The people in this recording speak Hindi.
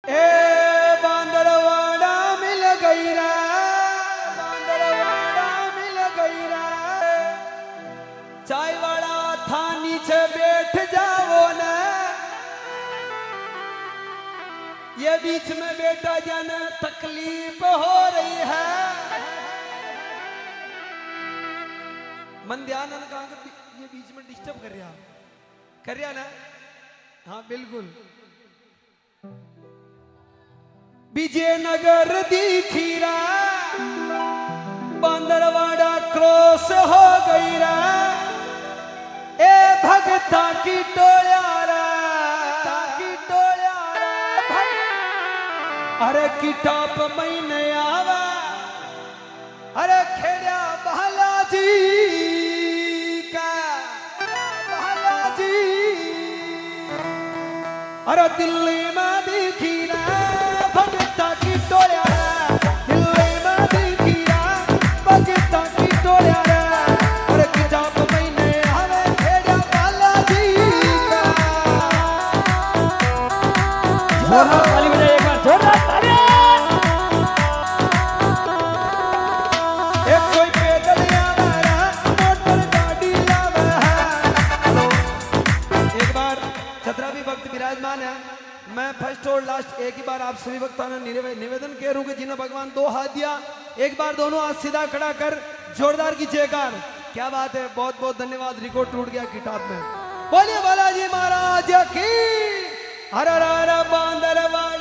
ए बांदरवाड़ा मिल गई रे, बांदरवाड़ा मिल गई रे। चाय वाला था नीचे बैठ जाओ ना, ये बीच में बेटा जाने तकलीफ हो रही है। मन ध्यान कहा ये बीच में डिस्टर्ब कर रहा ना। हाँ बिल्कुल। विजयनगर दिखीरा बांदरवाड़ा क्रॉस हो गई रा, ए भगता की टोयारा, की टोयारा अरे किताब महीने आवा, अरे खेड़ा बालाजी का, बालाजी अरे दिल्ली में दिखी ना भगता की टोयारा, दिल्ली में दिखी ना भगता की टोयारा, अरे किताब महीने आवे खेड़ा बालाजी का। जोरदार ताली बजाइए एक बार, जोरदार ताली। एक कोई पैदल आवा मोटर गाड़ी आवा। हेलो एक बार छतरा भी भक्त विराजमान है। मैं फर्स्ट और लास्ट एक ही बार आप सभी भक्तों ने निवेदन करूंगा जिन्हें भगवान दो हाथ दिया, एक बार दोनों हाथ सीधा खड़ा कर जोरदार की जयकार। क्या बात है, बहुत बहुत धन्यवाद। रिकॉर्ड टूट गया किताब में। बोलिए बालाजी महाराज की। हर हर बांदरवाड़ा।